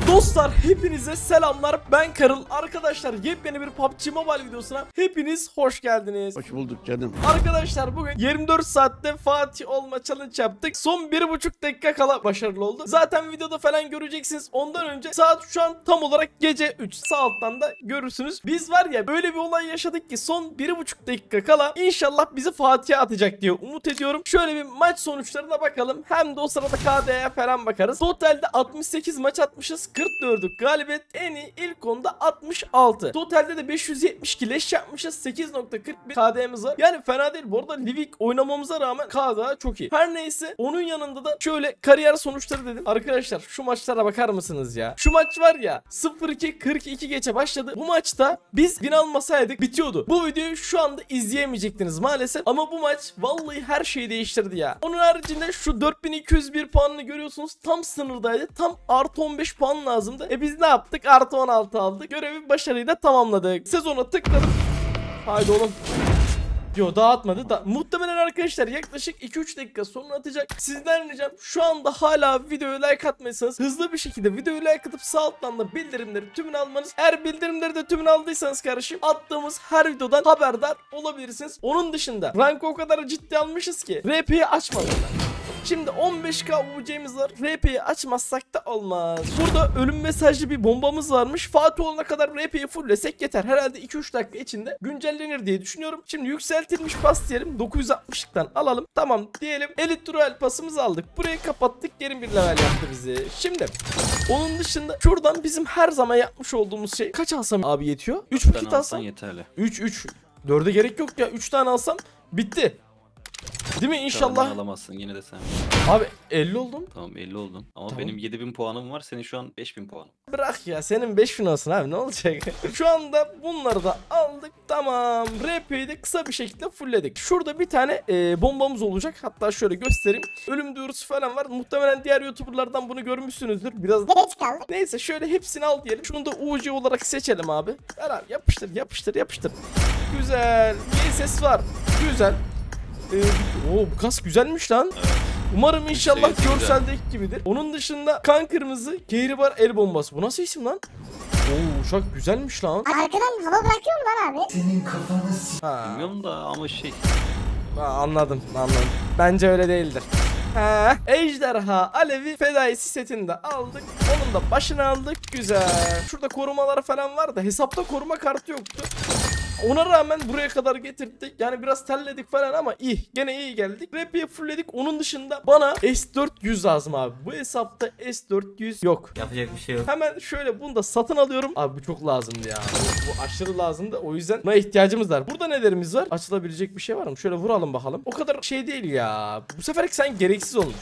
Dostlar hepinize selamlar, ben Karıl. Arkadaşlar yepyeni bir PUBG Mobile videosuna hepiniz hoş geldiniz. Hoş bulduk canım. Arkadaşlar bugün 24 saatte Fatih olma challenge yaptık. Son 1,5 dakika kala başarılı oldu. Zaten videoda falan göreceksiniz. Ondan önce saat şu an tam olarak gece 3. Sağ alttan da görürsünüz. Biz var ya böyle bir olay yaşadık ki son 1,5 dakika kala inşallah bizi Fatih'e atacak diye umut ediyorum. Şöyle bir maç sonuçlarına bakalım. Hem de o sırada KD'ye falan bakarız. Totalde 68 maç atmışız. 44'lük galibiyet, en iyi ilk onda 66. Totalde de 572 leş yapmışız. 8.41 KD'miz var. Yani fena değil. Bu arada Livik oynamamıza rağmen KD çok iyi. Her neyse onun yanında da şöyle kariyer sonuçları dedim. Arkadaşlar şu maçlara bakar mısınız ya? Şu maç var ya 0-2-42 geçe başladı. Bu maçta biz win almasaydık bitiyordu. Bu videoyu şu anda izleyemeyecektiniz maalesef. Ama bu maç vallahi her şeyi değiştirdi ya. Onun haricinde şu 4201 puanını görüyorsunuz. Tam sınırdaydı. Tam artı 15 puan lazımdı. Biz ne yaptık? Artı 16 aldık. Görevi başarıyla tamamladık. Sezona tıkladım. Haydi oğlum. Yo dağıtmadı da muhtemelen arkadaşlar yaklaşık 2-3 dakika sonra atacak. Sizden ricam şu anda hala videoya like atmaysanız hızlı bir şekilde videoyu like atıp sağ alttan da bildirimleri tümünü almanız. Eğer bildirimleri de tümünü aldıysanız kardeşim attığımız her videodan haberdar olabilirsiniz. Onun dışında rankı o kadar ciddi almışız ki RP'yi açmadılar. Şimdi 15k UC'miz var. RP'yi açmazsak da olmaz. Burada ölüm mesajlı bir bombamız varmış. Fatih olana kadar RP'yi fulllesek yeter. Herhalde 2-3 dakika içinde güncellenir diye düşünüyorum. Şimdi yükseltilmiş pas diyelim. 960'lıktan alalım. Tamam diyelim. Elite Royal pasımızı aldık. Burayı kapattık. Geri bir level yaptı bizi. Şimdi onun dışında şuradan bizim her zaman yapmış olduğumuz şey. Kaç alsam abi yetiyor? 3 paket alsam yeterli. 3. 4'e gerek yok ya. 3 tane alsam bitti. Değil mi inşallah? Alamazsın yine de sen. Abi 50 oldum. Tamam 50 oldun. Ama tamam. Benim 7000 puanım var. Senin şu an 5000 puanın. Bırak ya senin 5000 olsun abi ne olacak? Şu anda bunları da aldık. Tamam. RP'yi de kısa bir şekilde fullledik. Şurada bir tane bombamız olacak. Hatta şöyle göstereyim. Ölüm duyurusu falan var. Muhtemelen diğer YouTuber'lardan bunu görmüşsünüzdür. Biraz geç kaldı. Neyse şöyle hepsini al diyelim. Şunu da UC olarak seçelim abi. Ver abi yapıştır yapıştır yapıştır. Güzel. Bir ses var. Güzel. Bu kas güzelmiş lan. Umarım inşallah görseldeki gibidir. Onun dışında kan kırmızı, kehribar el bombası. Bu nasıl isim lan? Uçak güzelmiş lan. Arkadan hava bırakıyor mu lan abi? Senin kafanı bilmiyorum da ama şey. Anladım. Bence öyle değildir. Ejderha Alevi Fedaisi setini de aldık. Onun da başını aldık. Güzel. Şurada korumalar falan var da hesapta koruma kartı yoktu. Ona rağmen buraya kadar getirdik. Yani biraz terledik falan ama iyi. Gene iyi geldik. Rap'i fullledik. Onun dışında bana S400 lazım abi. Bu hesapta S400 yok. yapacak bir şey yok. Hemen şöyle bunu da satın alıyorum. Abi bu çok lazımdı ya. Bu aşırı lazımdı. O yüzden buna ihtiyacımız var. Burada nelerimiz var? Açılabilecek bir şey var mı? Şöyle vuralım bakalım. O kadar şey değil ya. Bu seferki sen gereksiz olmuş.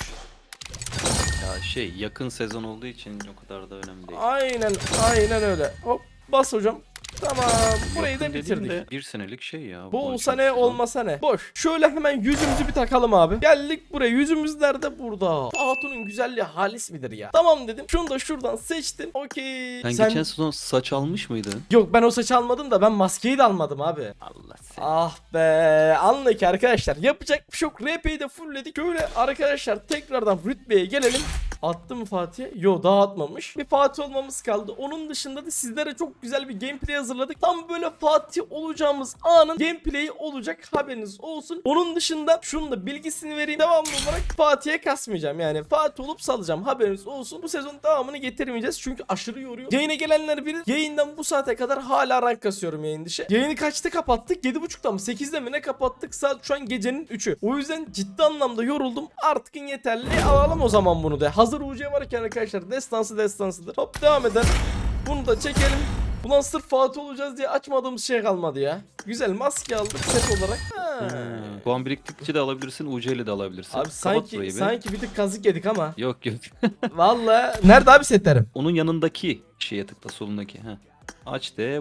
Ya şey yakın sezon olduğu için o kadar da önemli değil. Aynen öyle. Hop bas hocam. Tamam burayı da bitirdik. Bir senelik şey ya. Bu olsa ne olmasa ne. Boş. Şöyle hemen yüzümüzü bir takalım abi. Geldik buraya. Yüzümüz nerede? Burada. Hatun'un güzelliği halis midir ya? Tamam dedim. Şunu da şuradan seçtim. Okey. Sen geçen sezon saç almış mıydın? Yok ben o saç almadım da ben maskeyi de almadım abi. Allah seni. Ah be. Anla ki arkadaşlar. Yapacak bir şey yok. RP'yi de fullledik. Şöyle arkadaşlar tekrardan rütbeye gelelim. Attı mı Fatih'e? Yo daha atmamış. Bir Fatih olmamız kaldı. Onun dışında da sizlere çok güzel bir gameplay hazırladık. Tam böyle Fatih olacağımız anın gameplay'i olacak. Haberiniz olsun. Onun dışında şunun da bilgisini vereyim. Devamlı olarak Fatih'e kasmayacağım. Yani Fatih olup salacağım. Haberiniz olsun. Bu sezon devamını getirmeyeceğiz. Çünkü aşırı yoruyor. Yayına gelenler bilir. Yayından bu saate kadar hala rank kasıyorum yayın dışı. Yayını kaçta kapattık? 7.30'da mı? 8'de mi ne kapattık? Saat şu an gecenin 3'ü. O yüzden ciddi anlamda yoruldum. Artık yeterli. Alalım o zaman bunu da. Hazır UC varken arkadaşlar destansıdır. Hop devam edelim. Bunu da çekelim. Ulan sırf Fatih olacağız diye açmadığımız şey kalmadı ya. Güzel maske aldık set olarak. Puan biriktikçe de alabilirsin, UC ile de alabilirsin. Abi sanki bir tık kazık yedik ama. Yok. Vallahi nerede abi setlerim? Onun yanındaki şeye tıkla, solundaki. Aç de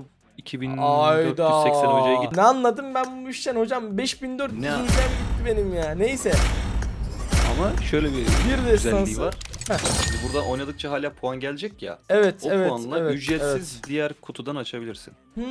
2480 UC'ye git. Ne anladım ben bu işten hocam? 5400 UC'm gitti benim ya. Neyse. Ama şöyle bir güzelliği var. Şimdi burada oynadıkça hala puan gelecek ya. Evet, o puanla ücretsiz diğer kutudan açabilirsin.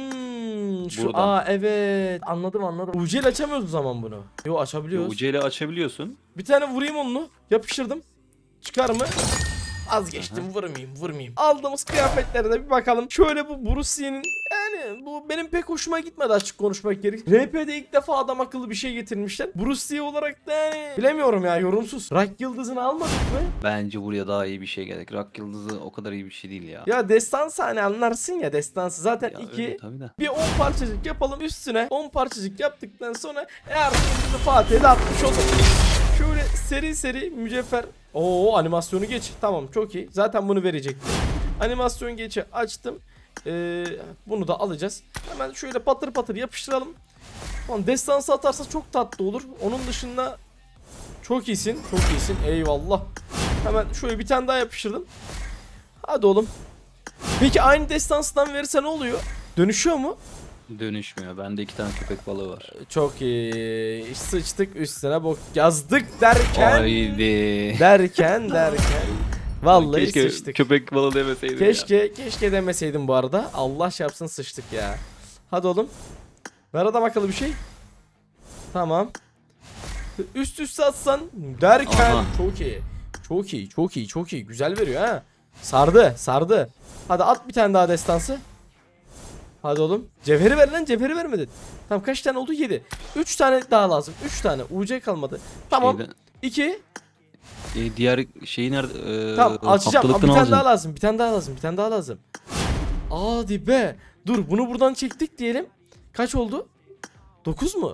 Evet. Anladım. UC ile açamıyoruz o zaman bunu. Yo açabiliyoruz. UC ile açabiliyorsun. Bir tane vurayım onu. Yapıştırdım. Çıkar mı? Vazgeçtim, vurmayayım. Aldığımız kıyafetlere de bir bakalım. Şöyle bu Bruce Lee'nin, yani bu benim pek hoşuma gitmedi açık konuşmak gerek. RP'de ilk defa adam akıllı bir şey getirmişler. Bruce Lee olarak da yani bilemiyorum ya, yorumsuz. Rock yıldızını almadık mı? Bence buraya daha iyi bir şey gerek. Rock yıldızı o kadar iyi bir şey değil ya. Ya destansı hani anlarsın ya, destansı zaten Ya 2. öyle tabii de. Bir 10 parçacık yapalım, üstüne 10 parçacık yaptıktan sonra eğer yıldızı Fatih'e de atmış olur. Şöyle seri mücevher. Oo, animasyonu geç. Tamam, çok iyi. Zaten bunu verecektim. Animasyon geçi açtım. Bunu da alacağız. Hemen şöyle patır patır yapıştıralım. Tamam, destansı atarsa çok tatlı olur. Onun dışında çok iyisin. Eyvallah. Hemen şöyle bir tane daha yapıştırdım. Hadi oğlum. Peki aynı destansından verirse ne oluyor? Dönüşüyor mu? Dönüşmüyor. Bende 2 tane köpek balığı var. Çok iyi. Sıçtık üstüne bok yazdık derken. Haydi. Derken. Vallahi Keşke sıçtık. köpek balığı demeseydim ya. Keşke demeseydim bu arada. Allah şapsın, sıçtık ya. Hadi oğlum. Ver adam akıllı bir şey. Tamam. Üst üste atsan derken. Aha. Çok iyi. Güzel veriyor ha. Sardı. Hadi at bir tane daha destansı. Hadi oğlum. Cevheri ver lan, cevheri vermedin. Tamam, kaç tane oldu? 7. 3 tane daha lazım. 3 tane. UC kalmadı. Tamam. 2. Diğer şeyi nerede? Tamam, açacağım. Abi, bir tane alacağım. daha lazım. Hadi be. Dur, bunu buradan çektik diyelim. Kaç oldu? 9 mu?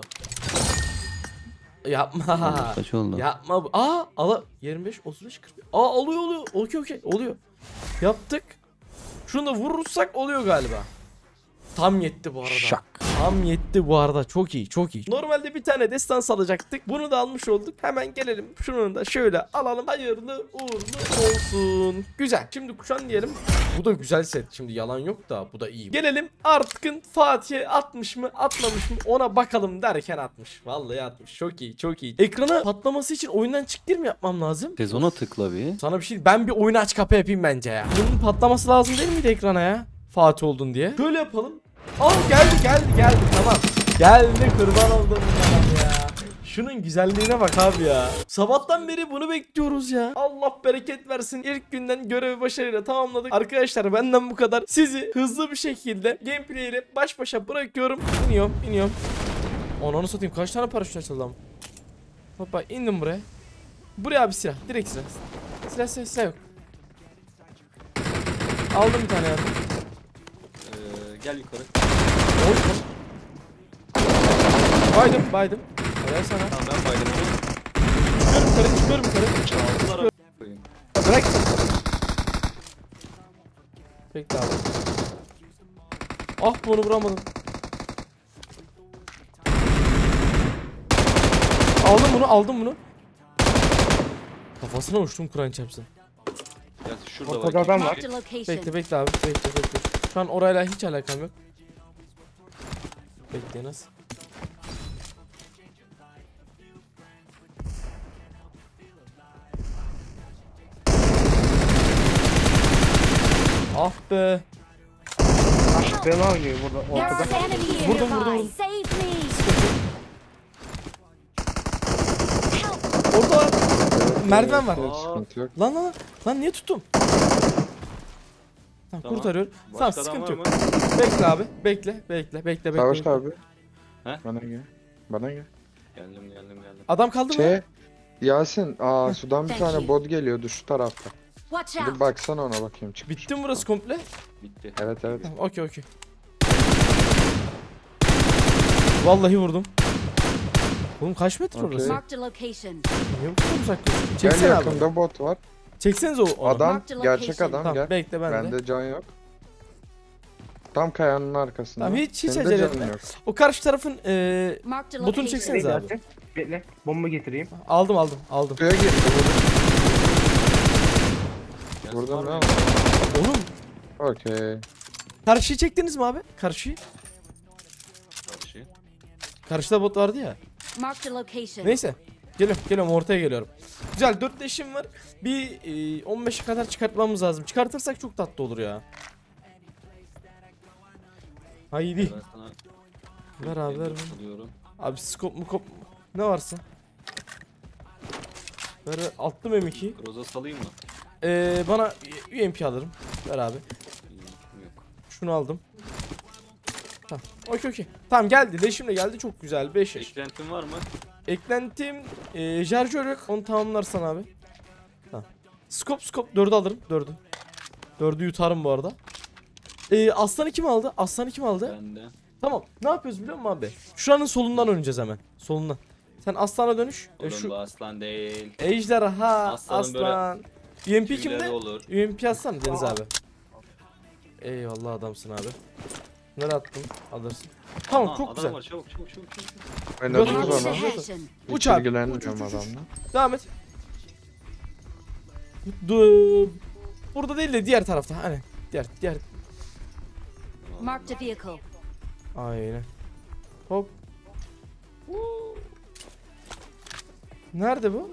Yapma. Kaç oldu? Yapma. 25, 35, 40. Oluyor. Okey. Oluyor. Yaptık. Şunu da vurursak oluyor galiba. Tam yetti bu arada. Şak. Tam yetti bu arada. Çok iyi. Normalde bir tane destans alacaktık. Bunu da almış olduk. Hemen gelelim. Şunu da şöyle alalım. Hayırlı uğurlu olsun. Güzel. Şimdi kuşan diyelim. Bu da güzel set. Şimdi yalan yok da bu da iyi. Gelelim artıkın Fatih'e atmış mı atmamış mı ona bakalım derken atmış. Vallahi atmış. Çok iyi. Ekrana patlaması için oyundan çıktır mı yapmam lazım? Sezona tıkla bir. Sana bir şey, ben bir oyunu aç kapa yapayım bence ya. Bunun patlaması lazım değil miydi ekrana ya? Fatih oldun diye. Şöyle yapalım. Geldi. Tamam. Geldi, kurban oldum ya. Şunun güzelliğine bak abi ya. Sabahtan beri bunu bekliyoruz ya. Allah bereket versin. İlk günden görevi başarıyla tamamladık. Arkadaşlar benden bu kadar. Sizi hızlı bir şekilde gameplay ile baş başa bırakıyorum. İniyorum. Onu satayım. Kaç tane paraşüt açıldı ama. Hoppa, indim buraya. Buraya bir silah. Direkt silah. Silah yok. Aldım bir tane yardım. Gel yukarı. Baydım. Helal sana. Tamam, ben baydım. Çıkıyorum yukarı. Çaldılar. Bırak. Bekle abi. Ah, bunu vuramadım. Aldım bunu. Kafasına uçtum Kur'an çarpsın. Ya şurada Ortada bak. adam var. Marked a location. Bekle abi. Bekle. Şu an orayla hiç alakam yok. Bekle, nasıl? Ah be. Bela oynuyor burada There's ortada. an enemy Vurdum. nearby. Save me. Help. Orada merdiven var. Sıkıntı yok. Lan niye tuttum? Tamam, kurtarıyor. Tamam, Başka adam sıkıntı var yok. mı? Bekle abi. Bekle. Savaş abi. He? Bana gel. Geldim. Adam kaldı mı? Yasin, sudan bir Thank tane you. bot geliyordu şu tarafta. Watch Bir out. baksana ona bakayım çıkmış. Bitti mi burası komple? Bitti. Evet. Tamam, okey. Vallahi vurdum. Oğlum kaç metre Okey. orası? Marked a location. Niye bu kadar uzak? Gel Çeksene abi. yakında bot var. Çekseniz onu. Adam, Marked gerçek location. adam Tamam, gel. bekle ben de. Bende can yok. Tam kayanın arkasında. Tamam, hiç Senin de acele canın etme. yok. O karşı tarafın Marked a botunu location. çekseniz abi. Bekle. Bomba getireyim. Aldım. Suya girdi Gelsin vurdum. var Vurdum mı? ya. Oğlum, Okey. karşıyı çektiniz mi abi? Karşıyı. Karşı. Karşıda bot vardı ya. Marked a location. Neyse. Geliyorum, ortaya geliyorum. Güzel, 4 leşim var. Bir 15'e kadar çıkartmamız lazım. Çıkartırsak çok tatlı olur ya. Haydi. Ben sana Ver abi, ver. alıyorum. Abi skop mu ne varsa. Ver, attım M2'yi. Roza salayım mı? Bana UMP alırım. Ver abi. Yok. Şunu aldım. Tamam. Okey. Tamam geldi. Leşim de geldi. Çok güzel. 5 yaş. Eklentin var mı? Eklentim şarjör yok. Onu tamamlarsan abi. Tamam. Scope 4'ü alırım. 4'ü yutarım bu arada. Aslanı kim aldı? Bende. Tamam. Ne yapıyoruz biliyor musun abi? Şuranın solundan oynayacağız hemen. Solundan. Sen aslana dönüş. Oğlum bu aslan değil. Ejderha. Aslanın böyle Aslan. UMP Tüyleri kimde? olur. UMP atsana Deniz abi. Eyvallah adamsın abi. Nereye attın? Alırsın. Tamam Aa, çok adam güzel. var, çabuk. Oynadınız Götür. ona. Location. Uç Hiç abi. ilgilenmiyorum adamla. Devam et. Burada değil de diğer tarafta. Hani diğer. Marked a vehicle. Aynen. Hop. Nerede bu?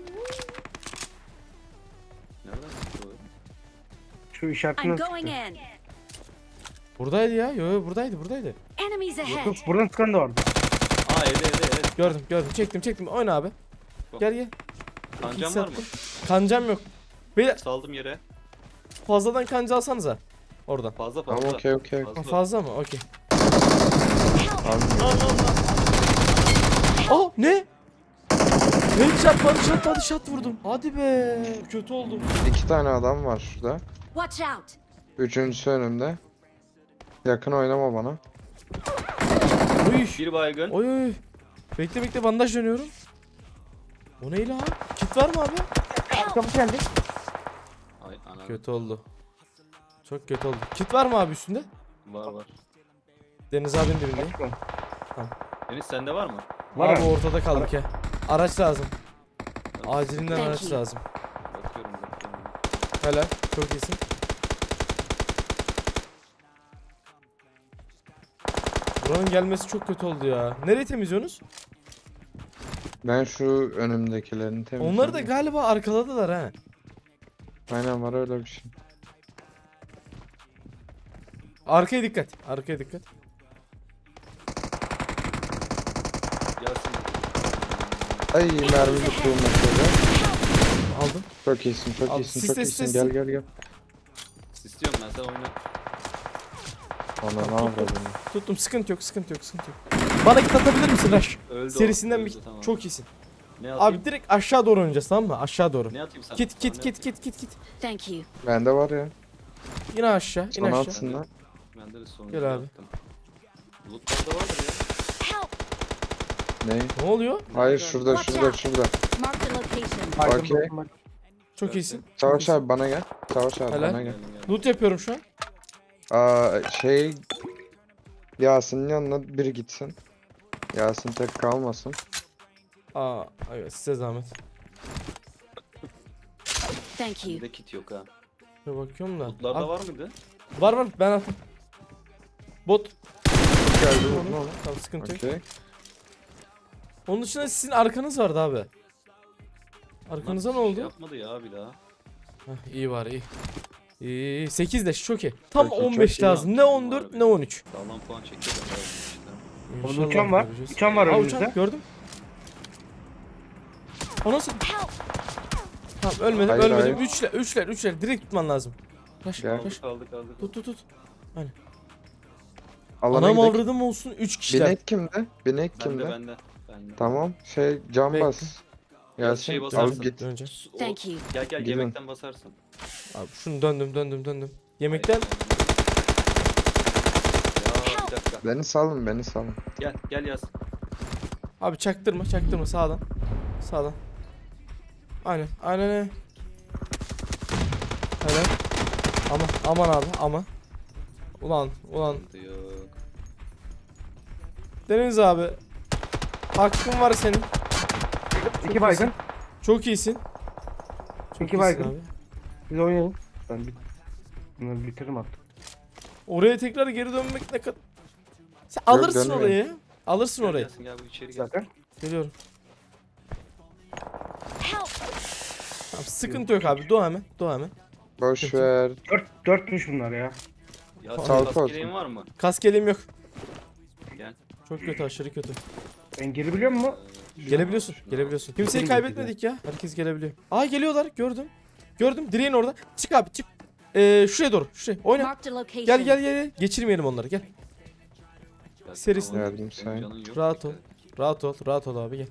Nereden çıktı o? Şu I'm işaretini going in. Buradaydı ya. Yo buradaydı. Enemies ahead. Yok buradan tıkan da vardı. Aa evet. Gördüm. Çektim. Oyna abi. Gel. Kancam İki var mı? sattım. Kancam yok. Beyler Saldım yere. fazladan kanca alsanıza. Oradan. Fazla. Tamam okey. Ha, fazla mı? Okey. Almıyorum. Aa ne? Headshot vurdum. Hadi be. Kötü oldu. 2 tane adam var şurada. Watch out. Üçüncüsü önümde. Yakın oynama bana. Uy. Bir baygın. Oy. Bekle bandaj dönüyorum. O ne la? Kit var mı abi? Arkamı geldi. Ay anam. Kötü oldu. Çok kötü oldu. Kit var mı abi üstünde? Var. Deniz abinin dibinde. Deniz sende var mı? Var Abi abi. ortada kaldık ya. Araç lazım. Acilinden Thank araç you. lazım. Bakıyorum. Helal. Çok iyisin. Buranın gelmesi çok kötü oldu ya. Nereyi temizliyorsunuz? Ben şu önümdekilerini temizledim. Onları da galiba arkaladılar ha. Aynen var öyle bir şey. Arkaya dikkat. Yasin. Ay mermi bitti mesela. Aldım. Çok iyisin. Al, sis. Gel. İstiyorum ben sen oyna. Ona ne yapalım? Tuttum. Sıkıntı yok. Bana kit atabilir misin Raş? Öldü Serisinden o, bir öldü, tamam. çok iyisin. Ne atayım? Abi direkt aşağı doğru oynayacağız, tamam mı? Aşağı doğru. Ne atayım sana? Kit. Sana Thank you. Bende var ya. Yine aşağı. Sana atsınlar. Bende de sonunda Gel abi. attım. Lootlarda vardır ya. Help. Ne? Ne oluyor? Hayır şurada. Watch Marked a location. Okey. Çok iyisin. Savaş abi bana gel. Savaş abi Helal. bana gel. Loot yapıyorum şu an. Yasin'in yanına biri gitsin. Yasin tek kalmasın. Evet size zahmet. Thank you. Bende kit yok ha. Bir bakıyorum da. Lootlarda Abi, var mıydı? var ben attım. Bot. Geldi Onu. vurdun oğlum. Tamam sıkıntı yok. Okey. Onun dışında sizin arkanız vardı abi. Arkanıza ne Şey oldu? yapmadı ya bir daha. Heh, iyi var iyi. İyi 8 de çok iyi. Tam Çok iyi, 15 çok iyi. lazım. Ne 14 ne 13. Sağlam puan çekiyor da işte. Orada uçan var. göreceğiz. Uçan var Aa, önümüzde. uçan gördüm. O nasıl? Help. Tamam ölmedim Hayır, ölmedim. hayır. Üçler direkt tutman lazım. Kaç Gel. kaç. Kaldı. Tut. Alana Anam gidelim. avradım olsun 3 kişiler. Binek kimde? Binek kimde? Bende. Tamam. Cam Bekle. bas. Yasin Şey al basarsın. git. Önce. Thank you. Gel Gidin. yemekten basarsın. Abi şunu döndüm. Yemekten Ya bir dakika. Beni salın. Gel Yasin. abi çaktırma sağdan. Aynen. Helal. Aman abi aman. Ulan. Sıkıntı yok. Deniz abi. Hakkın var senin. 2 baygın. Çok iyisin. İki iyisin baygın. abi. Biz oynayalım. Bunları bitiririm artık. Oraya tekrar geri dönmek ne kadar... Sen Yok, alırsın dönmeyin. orayı. Alırsın orayı. Yasin gel bu içeri gel. Zaten. Geliyorum. Help. Tamam, sıkıntı yok abi. Doğa hemen. Boş ver. 4'müş bunlar ya. Yasin Sağ ol, kaskeleğin var mı? Kaskeliğim yok. Gel. Çok kötü, aşırı kötü. Ben geri biliyor musun? Gelebiliyorsun. Kimseyi kaybetmedik ya. Herkes gelebiliyor. Aa geliyorlar. Gördüm. Gördüm. Direğin orada. Çık abi çık. Şuraya doğru. Şuraya. Oyna. Marked a location. Gel gel gel. Geçirmeyelim onları. Gel. Serisi. Geldim sen. Rahat ol. Rahat ol. Rahat ol abi gel.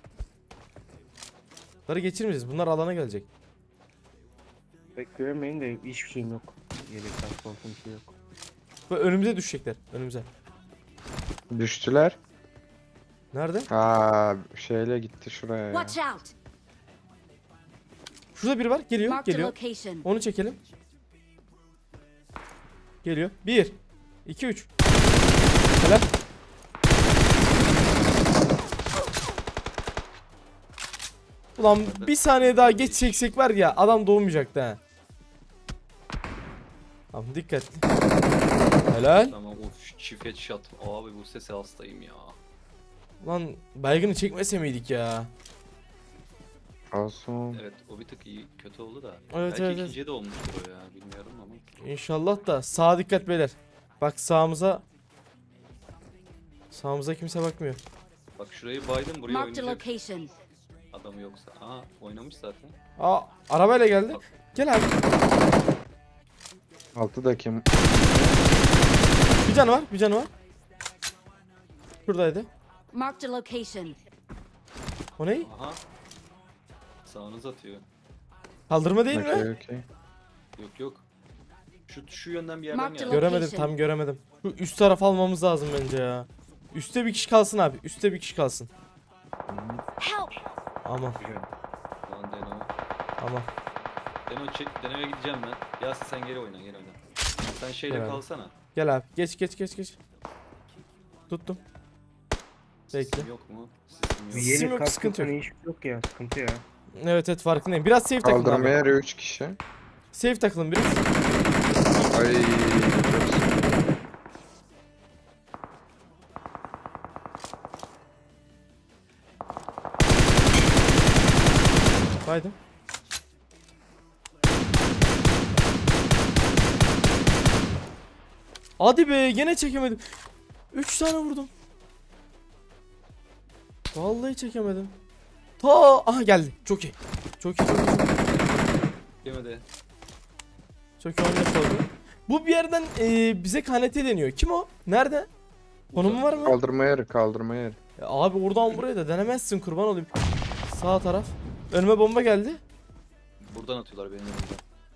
Bunları geçirmeyeceğiz. Bunlar alana gelecek. Beklemeyin de hiçbir şeyim yok. Yelekten korkum şey yok. Böyle önümüze düşecekler. Önümüze. Düştüler. Nerede? Aa, şeyle gitti şuraya ya. Watch out. Şurada biri var. Geliyor. Marked a Geliyor. location. Onu çekelim. Geliyor. 1 2 3. Helal. Ulan bir saniye daha geç çeksek var ya adam doğmayacaktı ha. Tamam dikkatli. Helal. Tamam of çift headshot. Abi bu sese hastayım ya. Lan baygını çekmese miydik ya? Olsun. Evet o bir tık iyi kötü oldu da. Evet, Belki evet, ikinciye de olmuştur o ya bilmiyorum ama. İnşallah da sağa dikkat beyler. Bak sağımıza. Sağımıza kimse bakmıyor. Bak şurayı baydım buraya Marked a oynayacak location. adamı yoksa. Aha oynamış zaten. Aa arabayla geldi. Gel abi. 6 dakika. Bir canı var, bir canı var. Şuradaydı. Marked a location. O ne? Aha. Sağınız atıyor. Kaldırma değil mi? Okey. Yok yok. Şu yönden bir yerden Marked geldi. Göremedim, Location. tam göremedim. Şu üst taraf almamız lazım bence ya. Üste bir kişi kalsın abi. Üste bir kişi kalsın. Help. Aman, Güzel. Lan Deno. aman. Deno çek. Deno'ya gideceğim ben. Yasin sen geri oyna geri oyna. Sen şeyle Gel abi. kalsana. Gel abi. Geç geç geç geç. Tuttum. Bekle. Sistem yok mu? Sistem yok. Bir Sim yeni yok, kask sıkıntı yok. Hiçbir şey yok ya, sıkıntı ya. Evet evet farkındayım. Biraz safe takılın Kaldırmaya abi. yarıyor 3 kişi. Safe takılın biraz. Ay. Haydi. Hadi be gene çekemedim. 3 tane vurdum. Vallahi çekemedim. Aha geldi. Çok iyi. Çok iyi. Çok iyi. Yemedi. Çok iyi oynaş oldu. Bu bir yerden bize KNT deniyor. Kim o? Nerede? Konumu var mı? Kaldırmaya yarı, kaldırmaya yarı. Ya abi oradan buraya da denemezsin kurban olayım. Sağ taraf. Önüme bomba geldi. Buradan atıyorlar benim önümden.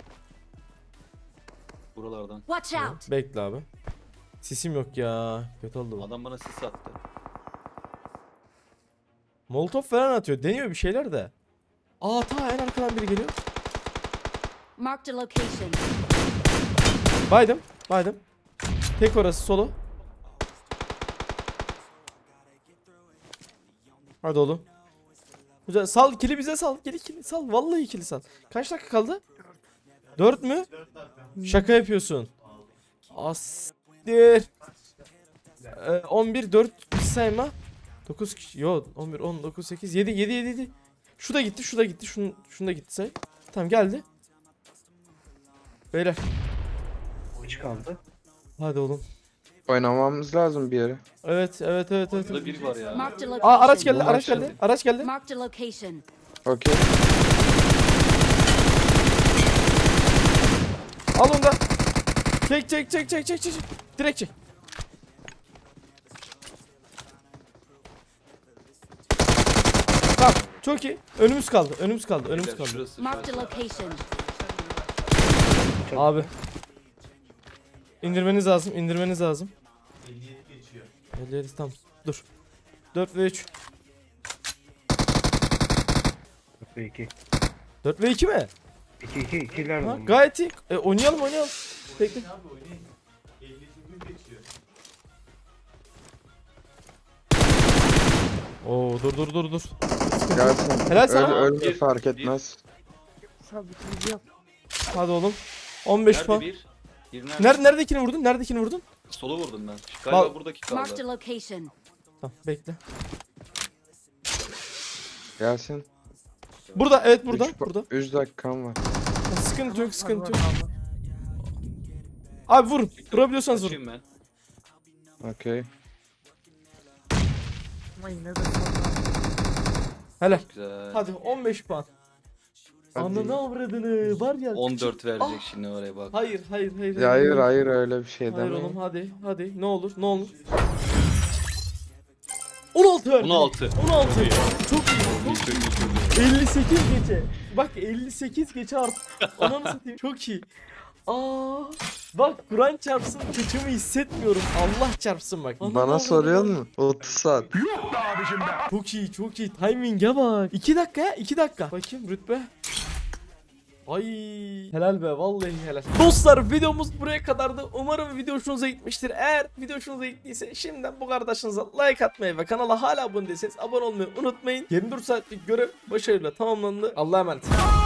Buralardan. Watch out. Bekle abi. Sisim yok ya. Kötü oldu bu. Adam bana sis attı. Molotov falan atıyor. Deniyor bir şeyler de. Aa ta en arkadan biri geliyor. Marked a location. Baydım. Baydım. Tek orası solo. Hadi oğlum. Güzel. Sal kili bize sal. Gel kili sal. Vallahi kili sal. Kaç dakika kaldı? 4 mü? Şaka yapıyorsun. Astir. 11 4 sayma. 9 kişi. Yo 11 10 9 8 7 7 7. Şu da gitti, şu da gitti. Şunu da gitti say. Tamam geldi. Beyler. Hiç kaldı. Hadi oğlum. Oynamamız lazım bir yere. Evet evet evet evet. Burada biri var ya. Marked a location. Aa araç geldi, Bomba araç açıldı. geldi. Araç geldi. Marked a location. Okey. Al onu da. Çek çek çek çek çek çek. Direkt çek. Tamam çok iyi. Önümüz kaldı. Önümüz kaldı. Önümüz Beyler, kaldı. şurası, Marked a şurası. location. Abi. İndirmeniz lazım. İndirmeniz lazım. 57 tamam. Dur. 4 ve 3. 4 ve 2. 4 ve 2 mi? 2 2 2'ler Ha, var. gayet iyi. Oynayalım oynayalım. Bekle. Oo dur dur dur dur. Gelsin. Helal sana. Ölme Bir- fark bir- etmez. Hadi oğlum. 15 Nerede puan. bir? Bir nerede? Neredekini vurdun? Neredekini vurdun? Solu vurdum ben. Galiba Bal- buradaki Marked a kaldı. location. Tamam bekle. Gelsin. Burada evet burada. 3 Burada. dakikam var. Sıkıntı yok sıkıntı yok. Abi vurun. Vurabiliyorsanız vurun. Açayım ben. Okey. Helal. Güzel. Hadi 15 puan. Hadi. Ananı avradını var ya. 14 verecek şimdi oraya bak. Hayır Ya hayır öyle bir şey Hayır deme. oğlum hadi ne olur ne olur. 16 verdi. 16. 16. Çok iyi. Çok iyi. Çok iyi, çok iyi. 58 geçe. Bak 58 geçe artık. Ananı satayım. Çok iyi. Bak Kur'an çarpsın kıçımı hissetmiyorum. Allah çarpsın bak. Ananı Bana avradını. soruyor mu? 30 saat. Çok iyi çok iyi. Timing'e bak. 2 dakika ya 2 dakika. Bakayım rütbe. Ay helal be vallahi helal. Dostlar videomuz buraya kadardı. Umarım video hoşunuza gitmiştir. Eğer video hoşunuza gittiyse şimdiden bu kardeşinize like atmayı ve kanala hala abone değilseniz abone olmayı unutmayın. 24 saatlik görev başarıyla tamamlandı. Allah'a emanet.